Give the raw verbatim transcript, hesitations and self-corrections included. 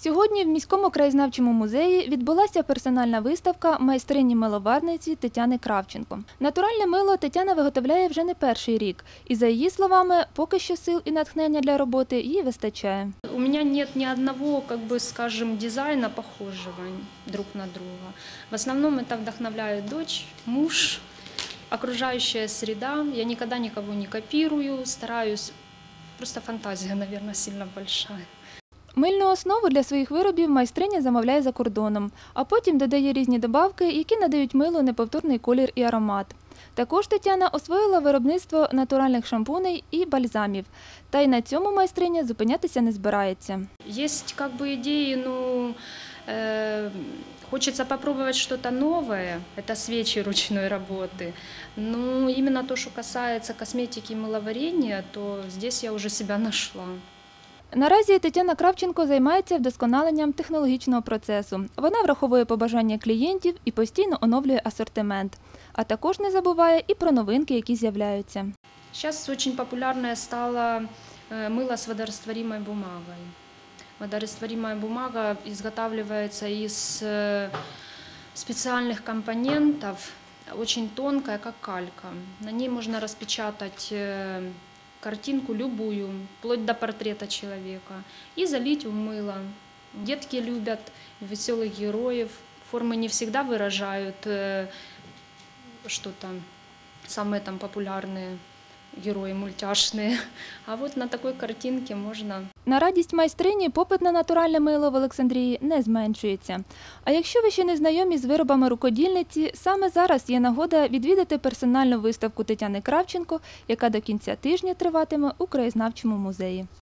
Сьогодні в міському краєзнавчому музеї відбулася персональна виставка майстрині-миловарниці Тетяни Кравченко. Натуральне мило Тетяна виготовляє вже не перший рік. І за її словами, поки що сил і натхнення для роботи їй вистачає. У меня нет ни одного, как бы, скажем, дизайна похожего друг на друга. В основном это вдохновляет дочь, муж, окружающая среда. Я никогда никого не копирую, стараюсь. Просто фантазия, наверное, сильно большая. Мильну основу для своїх виробів майстриня замовляє за кордоном, а потім додає різні добавки, які надають милу неповторний колір і аромат. Також Тетяна освоїла виробництво натуральних шампуней і бальзамів. Та й на цьому майстриня зупинятися не збирається. Есть как бы идеи, ну, э, хочется попробовать что-то новое, это свечи ручной работы. Но именно то, что касается косметики и мыловарения, то здесь я уже себя нашла. Наразі Тетяна Кравченко займається вдосконаленням технологічного процесу. Вона враховує побажання клієнтів і постійно оновлює асортимент. А також не забуває і про новинки, які з'являються. Сейчас очень популярная стала мыло с водорастворимой бумагой. Водорастворимая бумага изготавливается из специальных компонентов, очень тонкая, как калька. На ней можно распечатать картинку любую, вплоть до портрета человека, и залить в мыло. Детки любят веселых героев, формы не всегда выражают что-то, самые там популярные герої мультяшні, а от на такій картинці можна. На радість майстрині попит на натуральне мило в Олександрії не зменшується. А якщо ви ще не знайомі з виробами рукодільниці, саме зараз є нагода відвідати персональну виставку Тетяни Кравченко, яка до кінця тижня триватиме у краєзнавчому музеї.